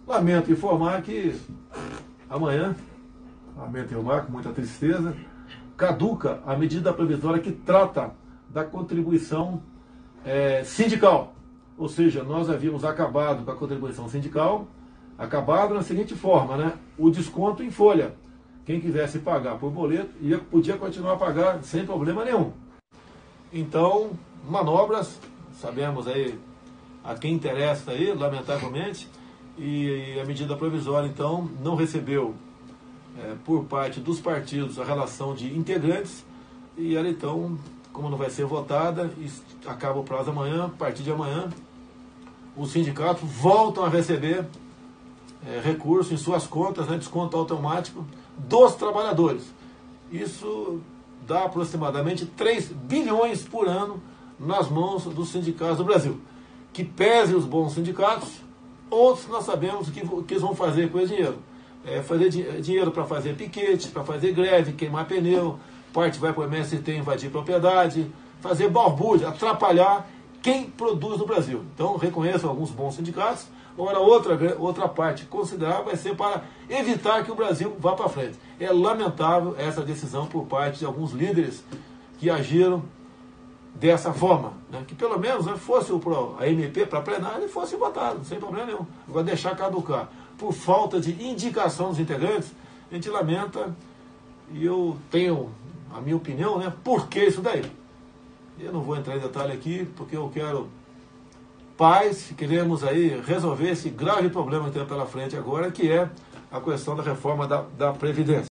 Lamento informar que amanhã, lamento informar com muita tristeza, caduca a medida provisória que trata da contribuição sindical. Ou seja, nós havíamos acabado com a contribuição sindical, acabado na seguinte forma, né? O desconto em folha. Quem quisesse pagar por boleto podia continuar a pagar sem problema nenhum. Então, manobras, sabemos aí a quem interessa aí, lamentavelmente, e a medida provisória, então, não recebeu por parte dos partidos a relação de integrantes, e ela, então, como não vai ser votada, acaba o prazo amanhã, a partir de amanhã, os sindicatos voltam a receber recurso em suas contas, né, desconto automático dos trabalhadores. Isso dá aproximadamente 3 bilhões por ano nas mãos dos sindicatos do Brasil. Que pese os bons sindicatos, outros nós sabemos o que eles vão fazer com esse dinheiro. Fazer dinheiro para fazer piquete, para fazer greve, queimar pneu, parte vai para o MST invadir propriedade, fazer balbúrdia, atrapalhar quem produz no Brasil. Então, reconheço alguns bons sindicatos. Agora, outra parte considerável vai ser para evitar que o Brasil vá para frente. É lamentável essa decisão por parte de alguns líderes que agiram dessa forma, né? Que pelo menos fosse a MP para plenário e fosse votado, sem problema nenhum. Agora, deixar caducar por falta de indicação dos integrantes, a gente lamenta, e eu tenho a minha opinião, né? Por que isso daí? Eu não vou entrar em detalhe aqui, porque eu quero paz, queremos aí resolver esse grave problema que tem pela frente agora, que é a questão da reforma da Previdência.